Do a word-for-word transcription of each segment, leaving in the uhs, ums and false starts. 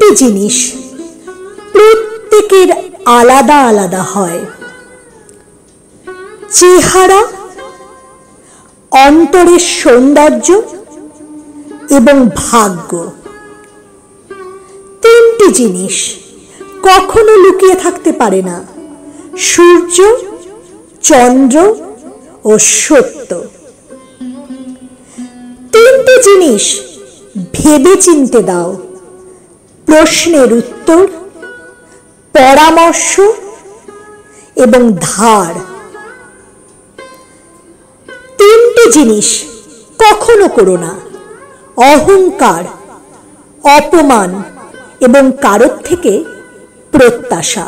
জিনিস প্রত্যেকের আলাদা আলাদা হয়। চেহারা, অন্তরের সৌন্দর্য এবং ভাগ্য। তিনটি জিনিস কখনো লুকিয়ে থাকতে পারে না: সূর্য, চন্দ্র ও সত্য। তিনটি জিনিস ভেবে চিনতে দাও: প্রশ্নের উত্তর, পরামর্শ এবং ধার। তিনটি জিনিস কখনো করো না: অহংকার, অপমান এবং কারোর থেকে প্রত্যাশা।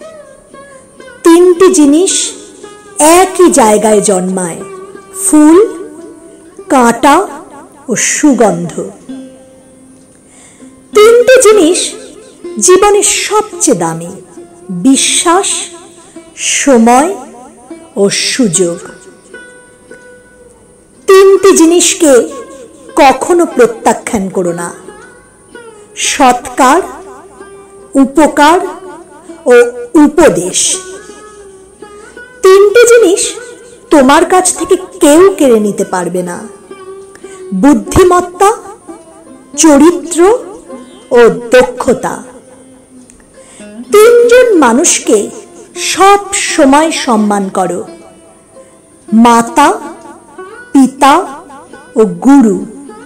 তিনটি জিনিস একই জায়গায় জন্মায়: ফুল, কাঁটা ও সুগন্ধ। তিনটি জিনিস জীবনের সবচেয়ে দামি: বিশ্বাস, সময় ও সুযোগ। তিনটি জিনিসকে কখনো প্রত্যাখ্যান করো না: সৎকার, উপকার ও উপদেশ। তিনটি জিনিস তোমার কাছ থেকে কেউ কেড়ে নিতে পারবে না: বুদ্ধিমত্তা, চরিত্র ও দক্ষতা। তিনজন মানুষকে সব সময় সম্মান করো: মাতা, পিতা ও গুরু।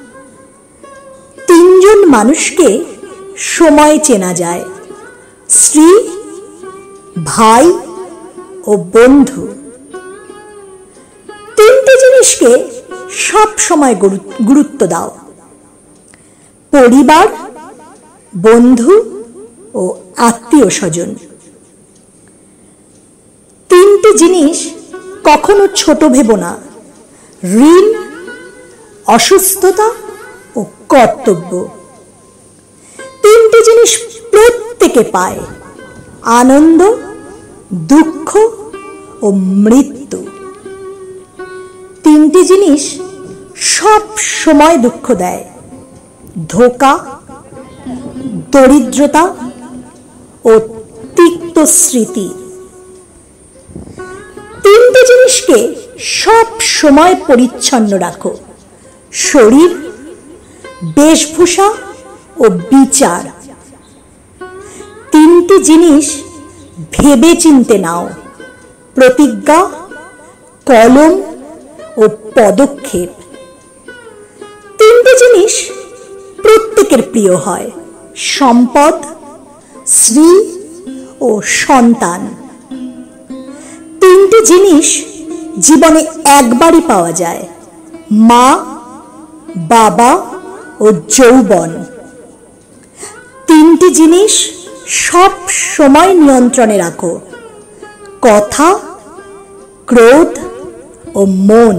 তিনজন মানুষকে সময় চেনা যায়: স্ত্রী, ভাই ও বন্ধু। তিনটি জিনিসকে সব সময় গুরুত্ব দাও: পরিবার, বন্ধু ও আত্মীয় স্বজন। তিনটি জিনিস কখনো ছোট ভেবো না: ঋণ, অসুস্থতা ও কর্তব্য। তিনটি জিনিস প্রত্যেকে পায়: আনন্দ, দুঃখ ও মৃত্যু। তিনটি জিনিস সব সময় দুঃখ দেয়: ধোঁকা, দরিদ্রতা ও তিক্ত স্মৃতি। তিনটি জিনিসকে সব সময় পরিচ্ছন্ন রাখো: শরীর, বেশভূষা ও বিচার। তিনটি জিনিস ভেবে চিনতে নাও: প্রতিজ্ঞা, কলম ও পদক্ষেপ। তিনটি জিনিস প্রত্যেকের প্রিয় হয়: সম্পদ, স্ত্রী ও সন্তান। তিনটি জিনিস জীবনে একবারই পাওয়া যায়: মা, বাবা ও যৌবন। তিনটি জিনিস সব সময় নিয়ন্ত্রণে রাখো: কথা, ক্রোধ ও মন।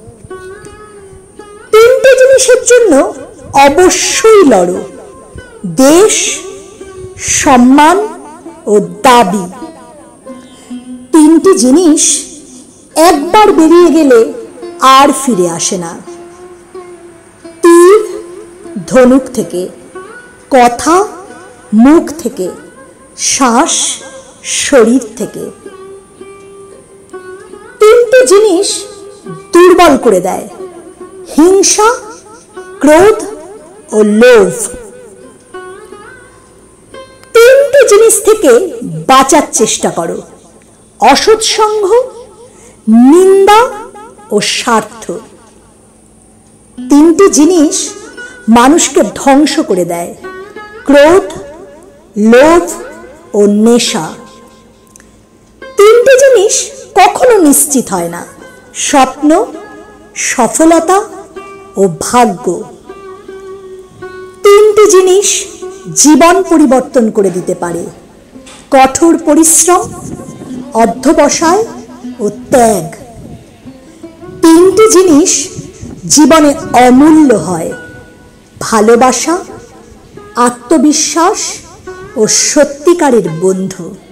তিনটি জিনিসের জন্য অবশ্যই লড়ো: দেশ, সম্মান ও দাবি। তিনটি জিনিস একবার বেরিয়ে গেলে আর ফিরে আসে না: তীর ধনুক থেকে, কথা মুখ থেকে, শ্বাস শরীর থেকে। তিনটি জিনিস দুর্বল করে দেয়: হিংসা, ক্রোধ ও লোভ। তিনটি জিনিস থেকে বাঁচার চেষ্টা করো: অসৎ সঙ্গ, নিন্দা ও স্বার্থ। তিনটি জিনিস মানুষকে ধ্বংস করে দেয়: ক্রোধ, লোভ ও নেশা। তিনটি জিনিস কখনো নিশ্চিত হয় না: স্বপ্ন, সফলতা ও ভাগ্য। তিনটি জিনিস জীবন পরিবর্তন করে দিতে পারে: কঠোর পরিশ্রম, অধ্যবসায় ও ত্যাগ। তিনটি জিনিস জীবনে অমূল্য হয়: ভালোবাসা, আত্মবিশ্বাস ও সত্যিকারের বন্ধু।